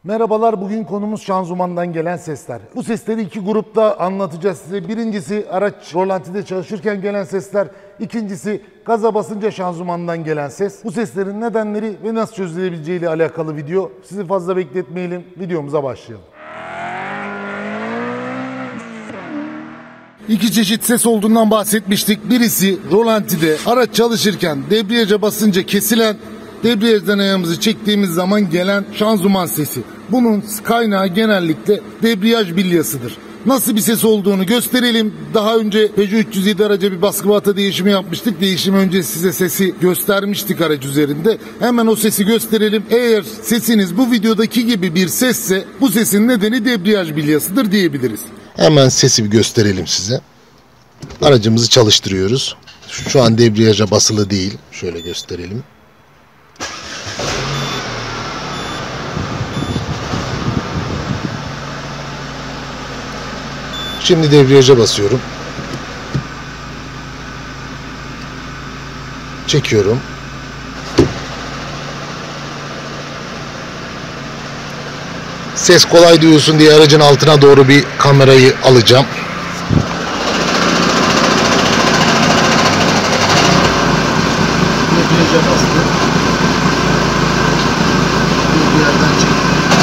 Merhabalar, bugün konumuz şanzımandan gelen sesler. Bu sesleri iki grupta anlatacağız size. Birincisi araç rolantide çalışırken gelen sesler. İkincisi gaza basınca şanzımandan gelen ses. Bu seslerin nedenleri ve nasıl çözülebileceği ile alakalı video. Sizi fazla bekletmeyelim, videomuza başlayalım. İki çeşit ses olduğundan bahsetmiştik. Birisi rolantide araç çalışırken debriyaja basınca kesilen, debriyajdan ayağımızı çektiğimiz zaman gelen şanzıman sesi. Bunun kaynağı genellikle debriyaj bilyasıdır. Nasıl bir ses olduğunu gösterelim. Daha önce Peugeot 307 araca bir baskı balata değişimi yapmıştık. Değişim önce size sesi göstermiştik araç üzerinde. Hemen o sesi gösterelim. Eğer sesiniz bu videodaki gibi bir sesse bu sesin nedeni debriyaj bilyasıdır diyebiliriz. Hemen sesi bir gösterelim size. Aracımızı çalıştırıyoruz. Şu an debriyaja basılı değil. Şöyle gösterelim. Şimdi debriyaja basıyorum. Çekiyorum. Ses kolay duyulsun diye aracın altına doğru bir kamerayı alacağım. Debriyaja bastım. Debriyajdan çektim.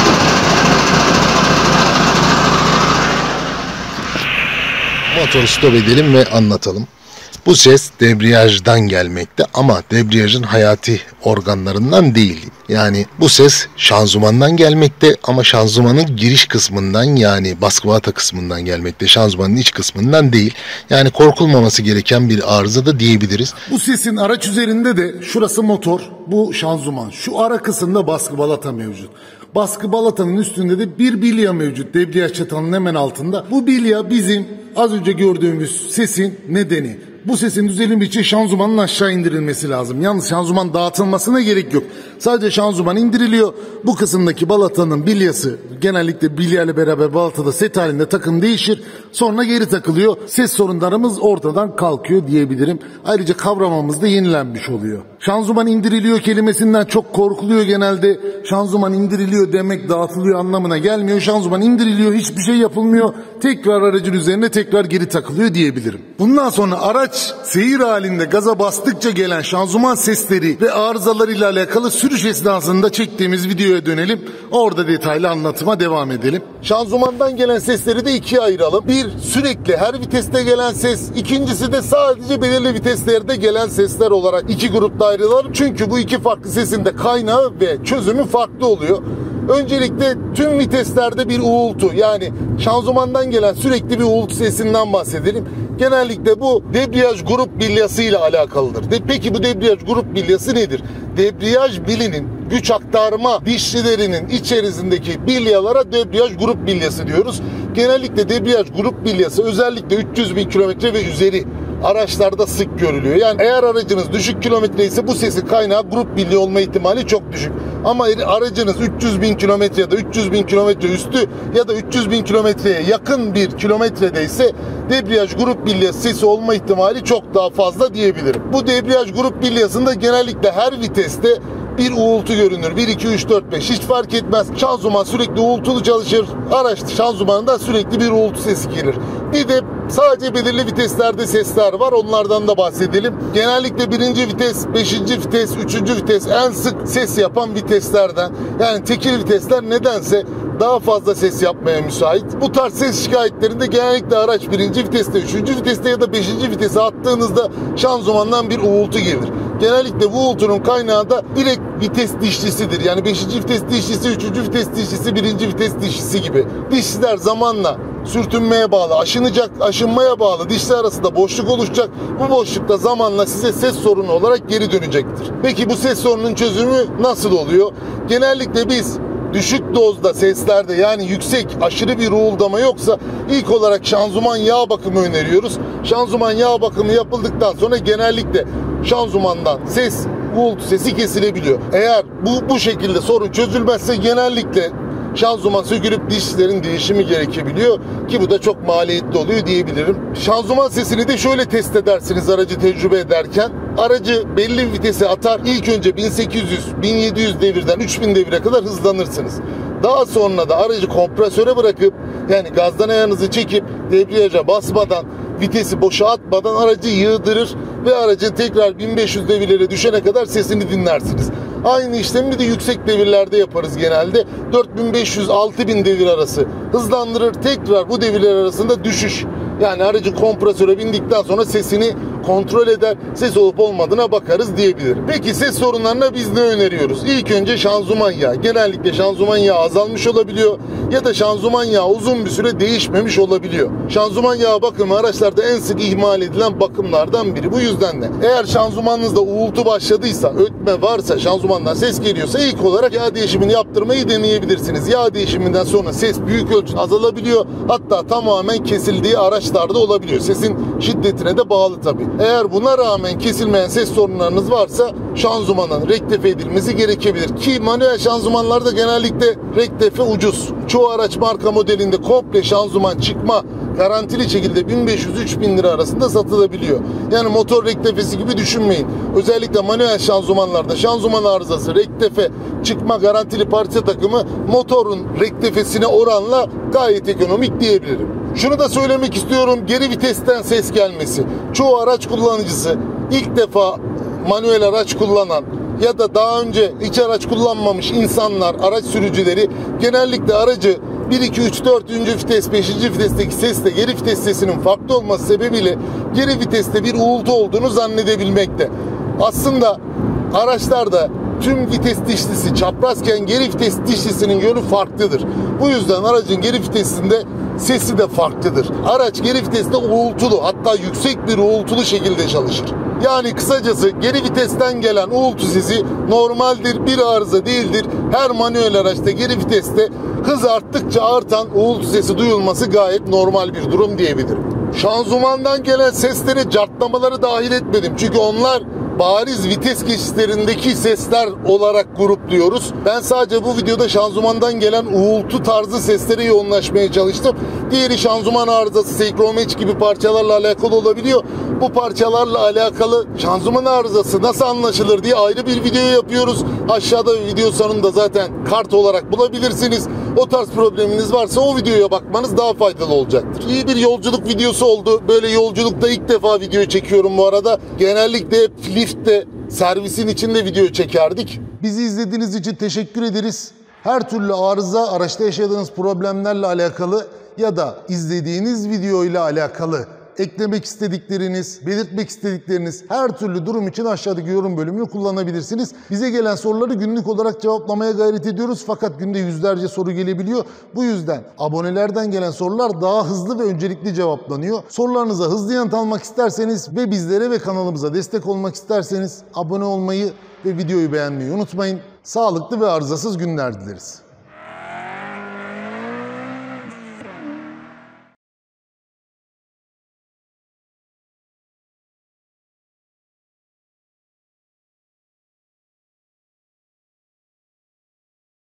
Motoru stop edelim ve anlatalım. Bu ses debriyajdan gelmekte ama debriyajın hayati organlarından değil. Yani bu ses şanzımandan gelmekte ama şanzımanın giriş kısmından, yani baskı balata kısmından gelmekte. Şanzımanın iç kısmından değil. Yani korkulmaması gereken bir arıza da diyebiliriz. Bu sesin araç üzerinde de şurası motor, bu şanzıman. Şu ara kısımda baskı balata mevcut. Baskı balatanın üstünde de bir bilya mevcut. Debriyaj çatalının hemen altında. Bu bilya bizim az önce gördüğümüz sesin nedeni. Bu sesin düzelimi için şanzımanın aşağı indirilmesi lazım. Yalnız şanzıman dağıtılmasına gerek yok. Sadece şanzıman indiriliyor. Bu kısımdaki balatanın bilyası, genellikle bilya ile beraber balatada set halinde takım değişir. Sonra geri takılıyor. Ses sorunlarımız ortadan kalkıyor diyebilirim. Ayrıca kavramamız da yenilenmiş oluyor. Şanzıman indiriliyor kelimesinden çok korkuluyor genelde. Şanzıman indiriliyor demek dağıtılıyor anlamına gelmiyor. Şanzıman indiriliyor, hiçbir şey yapılmıyor. Tekrar aracın üzerine tekrar geri takılıyor diyebilirim. Bundan sonra araç seyir halinde gaza bastıkça gelen şanzıman sesleri ve arızalarıyla alakalı sürüş esnasında çektiğimiz videoya dönelim. Orada detaylı anlatıma devam edelim. Şanzımandan gelen sesleri de ikiye ayıralım. Bir, sürekli her viteste gelen ses. İkincisi de sadece belirli viteslerde gelen sesler olarak iki grupta ayrılalım. Çünkü bu iki farklı sesin de kaynağı ve çözümü farklı oluyor. Öncelikle tüm viteslerde bir uğultu, yani şanzımandan gelen sürekli bir uğultu sesinden bahsedelim. Genellikle bu debriyaj grup bilyası ile alakalıdır. Peki bu debriyaj grup bilyası nedir? Debriyaj bilinin güç aktarma dişlilerinin içerisindeki bilyalara debriyaj grup bilyası diyoruz. Genellikle debriyaj grup bilyası özellikle 300.000 kilometre ve üzeri araçlarda sık görülüyor. Yani eğer aracınız düşük kilometre ise bu sesin kaynağı grup bilye olma ihtimali çok düşük. Ama aracınız 300.000 kilometre ya da 300.000 kilometre üstü ya da 300.000 kilometreye yakın bir kilometrede ise debriyaj grup bilyası sesi olma ihtimali çok daha fazla diyebilirim. Bu debriyaj grup bilyasında genellikle her viteste bir uğultu görünür. 1, 2, 3, 4, 5 hiç fark etmez. Şanzıman sürekli uğultulu çalışır. Araç şanzımanında sürekli bir uğultu sesi gelir. Bir de sadece belirli viteslerde sesler var. Onlardan da bahsedelim. Genellikle 1. vites, 5. vites, 3. vites en sık ses yapan viteslerden. Yani tekil vitesler nedense daha fazla ses yapmaya müsait. Bu tarz ses şikayetlerinde genellikle araç 1. viteste, 3. viteste ya da 5. vitese attığınızda şanzımandan bir uğultu gelir. Genellikle bu uğultunun kaynağı da direkt vites dişlisidir. Yani 5. vites dişlisi, 3. vites dişlisi, 1. vites dişlisi gibi. Dişliler zamanla sürtünmeye bağlı, aşınmaya bağlı dişli arasında boşluk oluşacak. Bu boşlukta zamanla size ses sorunu olarak geri dönecektir. Peki bu ses sorunun çözümü nasıl oluyor? Genellikle biz düşük dozda seslerde, yani yüksek aşırı bir uğuldama yoksa ilk olarak şanzıman yağ bakımı öneriyoruz. Şanzıman yağ bakımı yapıldıktan sonra genellikle şanzımandan uğultu sesi kesilebiliyor. Eğer bu şekilde sorun çözülmezse genellikle şanzıman sökülüp dişlerin değişimi gerekebiliyor ki bu da çok maliyetli oluyor diyebilirim. Şanzıman sesini de şöyle test edersiniz aracı tecrübe ederken. Aracı belli bir vitese atar. İlk önce 1800, 1700 devirden 3000 devire kadar hızlanırsınız. Daha sonra da aracı kompresöre bırakıp, yani gazdan ayağınızı çekip debriyaja basmadan, vitesi boşa atmadan aracı yığdırır ve aracın tekrar 1500 devirlere düşene kadar sesini dinlersiniz. Aynı işlemi de yüksek devirlerde yaparız genelde. 4500-6000 devir arası hızlandırır, tekrar bu devirler arasında düşüş. Yani aracın kompresöre bindikten sonra sesini kontrol eder, ses olup olmadığına bakarız diyebilirim. Peki ses sorunlarına biz ne öneriyoruz? İlk önce şanzıman yağı. Genellikle şanzıman yağı azalmış olabiliyor ya da şanzıman yağı uzun bir süre değişmemiş olabiliyor. Şanzıman yağı bakımı araçlarda en sık ihmal edilen bakımlardan biri. Bu yüzden de eğer şanzımanınızda uğultu başladıysa, ötme varsa, şanzımandan ses geliyorsa ilk olarak yağ değişimini yaptırmayı deneyebilirsiniz. Yağ değişiminden sonra ses büyük ölçüde azalabiliyor. Hatta tamamen kesildiği araçlarda olabiliyor. Sesin şiddetine de bağlı tabii. Eğer buna rağmen kesilmeyen ses sorunlarınız varsa şanzımanın rektife edilmesi gerekebilir. Ki manuel şanzımanlarda genellikle rektife ucuz. Çoğu araç marka modelinde komple şanzıman çıkma garantili şekilde 1500-3000 lira arasında satılabiliyor. Yani motor rektifesi gibi düşünmeyin. Özellikle manuel şanzımanlarda şanzıman arızası, rektife, çıkma garantili parça takımı motorun rektifesine oranla gayet ekonomik diyebilirim. Şunu da söylemek istiyorum, geri vitesten ses gelmesi. Çoğu araç kullanıcısı ilk defa manuel araç kullanan ya da daha önce hiç araç kullanmamış insanlar, araç sürücüleri genellikle aracı 1, 2, 3, 4. vites, 5. vitesteki sesle geri vites sesinin farklı olması sebebiyle geri viteste bir uğultu olduğunu zannedebilmekte. Aslında araçlarda tüm vites dişlisi çaprazken geri vites dişlisinin yönü farklıdır. Bu yüzden aracın geri vitesinde sesi de farklıdır. Araç geri viteste uğultulu, hatta yüksek bir uğultulu şekilde çalışır. Yani kısacası geri vitesten gelen uğultu sesi normaldir, bir arıza değildir. Her manuel araçta geri viteste hız arttıkça artan uğultu sesi duyulması gayet normal bir durum diyebilirim. Şanzımandan gelen sesleri, cartlamaları dahil etmedim. Çünkü onlar bariz vites geçişlerindeki sesler olarak grupluyoruz. Ben sadece bu videoda şanzımandan gelen uğultu tarzı seslere yoğunlaşmaya çalıştım. Diğeri şanzıman arızası, senkromeç gibi parçalarla alakalı olabiliyor. Bu parçalarla alakalı şanzıman arızası nasıl anlaşılır diye ayrı bir video yapıyoruz. Aşağıda video sonunda zaten kart olarak bulabilirsiniz. O tarz probleminiz varsa o videoya bakmanız daha faydalı olacaktır. İyi bir yolculuk videosu oldu. Böyle yolculukta ilk defa video çekiyorum bu arada. Genellikle hep liftte, servisin içinde video çekerdik. Bizi izlediğiniz için teşekkür ederiz. Her türlü arıza, araçta yaşadığınız problemlerle alakalı ya da izlediğiniz video ile alakalı eklemek istedikleriniz, belirtmek istedikleriniz her türlü durum için aşağıdaki yorum bölümünü kullanabilirsiniz. Bize gelen soruları günlük olarak cevaplamaya gayret ediyoruz fakat günde yüzlerce soru gelebiliyor. Bu yüzden abonelerden gelen sorular daha hızlı ve öncelikli cevaplanıyor. Sorularınıza hızlı yanıt almak isterseniz ve bizlere ve kanalımıza destek olmak isterseniz abone olmayı ve videoyu beğenmeyi unutmayın. Sağlıklı ve arızasız günler dileriz.